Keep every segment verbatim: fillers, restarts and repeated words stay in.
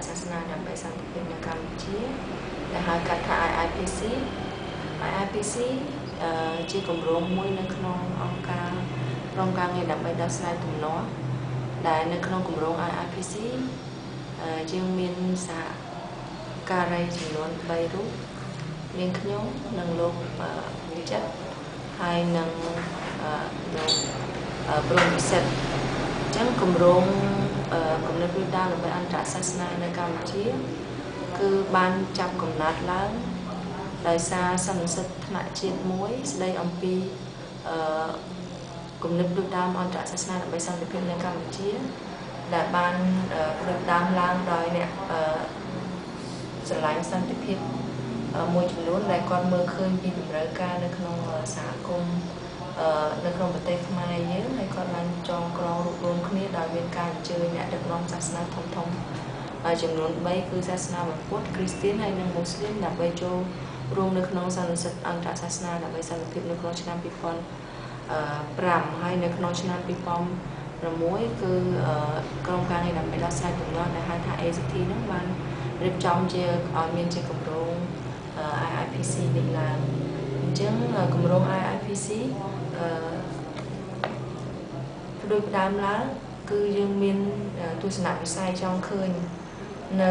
សាសនាដើម្បីសន្តិភាពនៅកម្ពុជាដែលហៅកាត់ថា I I P C I I P C ជាគម្រោងមួយនៅក្នុងអង្គការក្រុមការងារដើម្បីដោះស្រាយទំនាស់ដែលនៅក្នុងគម្រោង I I P C យើងមានសហការីចំនួនបីរូបមានខ្ញុំនិងលោកវិចិត្រហើយនឹងលោកព្រំពិសិដ្ឋអញ្ចឹងគម្រោងគំនិតវិដាដើម្បីអន្តរសាសនានៅកម្ពុជាគឺបានចាប់កំណត់ឡើងដោយសារសន្និសីទថ្នាក់ជាតិមួយស្ដីអំពីគំនិតផ្ដួចផ្ដើមអន្តរសាសនាដើម្បីសន្តិភាពនៅកម្ពុជាដែលបានផ្ដួចផ្ដើមឡើងដោយអ្នកស្រឡាញ់សន្តិភាពមួយចំនួនដែលគាត់មើលឃើញពីតម្រូវការនៅក្នុងសហគមន៍នៅក្នុងប្រទេសខ្មែរយើងហើយគាត់បានចងក្រងរួបរวมគ្នាដោយមានការអញ្ជើញអ្នកដឹកនាំសាសនាធំធំចំនួនបីគឺសាសនាពុទ្ធគ្រីស្ទានហើយនិងមូស្លីមដើម្បីចូលរួមនៅក្នុងសន្និសីទអន្តរសាសនាដើម្បីសន្តិភាពនៅក្នុងឆ្នាំពីរពាន់ប្រាំហើយនៅក្នុងឆ្នាំពីរពាន់ប្រាំមួយគឺក្រុមការងារដើម្បីដោះស្រាយទំនាស់ដែលហៅថា A C T ហ្នឹងបានរៀបចំជាឲ្យមានជាគម្រោង I I P C នេះឡើងអញ្ចឹងគម្រោង I I P C ផ្ដួចផ្ដើមឡើងគឺយើងមានទស្សនវិស័យចង់ឃើញនៅ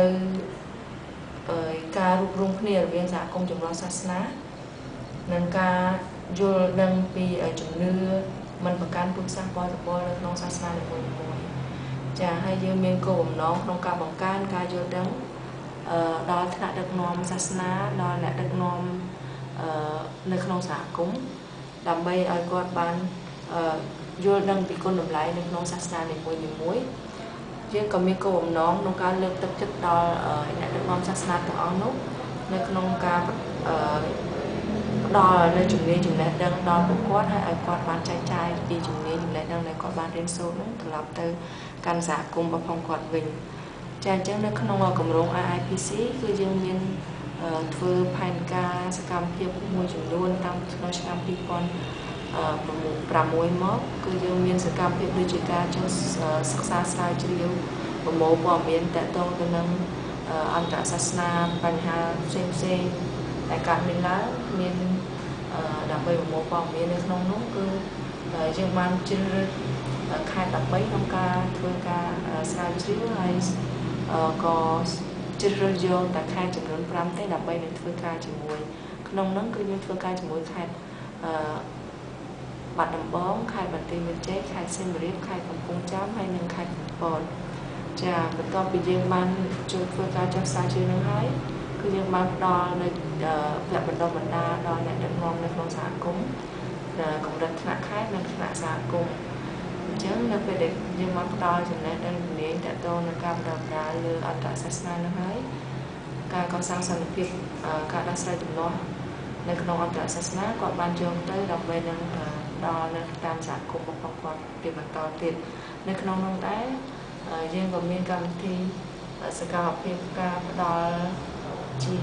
ការរួបរวมគ្នារវាងសហគមន៍ចម្រុះសាសនានិងការយល់ដឹងពីជំនឿមិនប្រកាន់ពុទ្ធសាសនាបរិបទនៅក្នុងសាសនានីមួយៗចាហើយយើងមានគោលបំណងក្នុងការបង្កើនការយល់ដឹងដល់ថ្នាក់ដឹកនាំសាសនាដល់អ្នកដឹកនាំនៅក្នុងសហគមន៍ដើម្បីឲ្យគាត់បានយល់ដឹងពីគុណតម្លៃនៅក្នុងសាសនានីមួយៗយើងក៏មានគោលបំណងក្នុងការលើកទឹកចិត្តដល់អ្នកដឹកនាំសាសនាទាំងអស់នោះនៅក្នុងការផ្ដល់នៅជំនាញចំណេះដឹងដល់ពួកគាត់ហើយឲ្យគាត់បានចែកចាយពីជំនាញចំណេះដឹងដែលគាត់បានរៀនសូត្រនោះត្រឡប់ទៅកាន់សហគមន៍របស់គាត់វិញចាអញ្ចឹងនៅក្នុងគម្រោង I I P C គឺយើងមានធ្វើផែនការសកម្មភាពមួយចំនួនតាំងពីឆ្នាំពីរពាន់ប្រាំមួយមកគឺយើងមានសកម្មភាពដូចជាការចុះសិក្សាស្រាវជ្រាវប្រមូលព័ត៌មានទាក់ទងទៅនឹងអន្តរសាសនាបញ្ហាផ្សេងផ្សេងដែលកើតមានឡើងមានដើម្បីប្រមូលព័ត៌មាននៅក្នុងនោះគឺយើងបានជ្រើសរើសខេត្តដប់បីក្នុងការធ្វើការស្រាវជ្រាវហើយក៏ជ្រើសរើសយកតែខេត្តចំនួនប្រាំទេដើម្បីនឹងធ្វើការជាមួយក្នុងនោះគឺយើងធ្វើការជាមួយខេត្តបាត់ដំបងខេត្តបន្ទាយមានជ័យខេត្តសៀមរាបខេត្តកំពង់ចាមហើយនិងខេត្តកំពតចាបន្ទាប់ពីយើងបានជួយធ្វើការចុះស្រាវជ្រាវនឹងហើយគឺយើងបានផ្ដល់នៅវគ្គបណ្ដុះបណ្ដាលដល់អ្នកដឹកនាំនៅក្នុងសហគមន៍កម្រិតថ្នាក់ខេត្តនិងថ្នាក់សហគមន៍អញ្ចឹងនៅពេលដែលយើងបានផ្ដល់ចំណេះដឹងជំនាញទាក់ទងនឹងការបណ្ដុះបណ្ដាលលើអន្តរសាសនានឹងហើយការកសាងសន្តិភាពការដោះស្រាយទំនាស់នៅក្នុងអន្តរសាសនាគាត់បានយកទៅដើម្បីនឹងដល់នៅតាមសហគមន៍របស់គាត់ពីបន្តទៀតនៅក្នុងនោះដែរយើងក៏មានកម្មវិធីសកម្មភាពការផ្ដល់ជា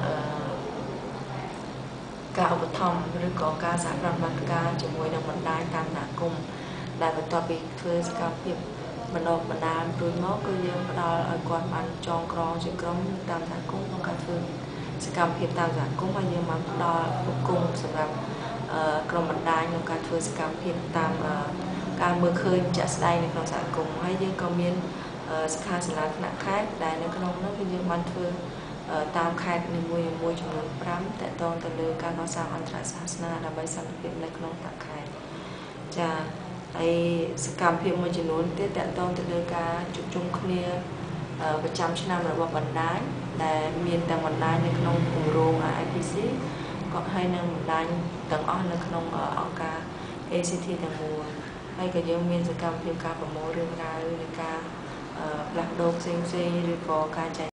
ការឧបត្ថម្ភឬក៏ការសហប្រតិបត្តិការជាមួយនឹងបណ្ដាញតាមសហគមន៍ដែលបន្ទាប់ពីធ្វើសកម្មភាពបណ្ដុះបណ្ដាលរួចមកគឺយើងផ្ដល់ឲ្យគាត់បានចងក្រងជាក្រុមតាមសហគមន៍ក្នុងការធ្វើសកម្មភាពតាមសហគមន៍ហើយយើងបានផ្ដល់ឧបករណ៍សម្រាប់ក្រុមបណ្ដាញក្នុងការធ្វើសកម្មភាពតាមការមើលឃើញជាក់ស្ដែងនៅក្នុងសហគមន៍ហើយយើងក៏មានសិក្ខាសាលាថ្នាក់ខេត្តដែលនៅក្នុងនោះគឺយើងបានធ្វើតាមខេត្តនីមួយៗចំនួនប្រាំតកតងទៅលើការកសាងអន្តរសាសនាដើម្បីសន្តិភាពនៅក្នុងថ្នាក់ខេត្តចាហើយសកម្មភាពមួយចំនួនទៀតតកតងទៅលើការជួបជុំគ្នាប្រចាំឆ្នាំរបស់បណ្ដាញដែលមានទាំងបណ្ដាញនៅក្នុងគម្រោង I I P C ក៏ហើយនឹងបណ្ដាញទាំងអស់នៅក្នុងអង្គការ A C T ទាំងមូលហើយក៏យើងមានសកម្មភាពការប្រមូលរឿងរ៉ាវនៃការផ្លាស់ប្ដូរផ្សេងៗឬក៏ការចែក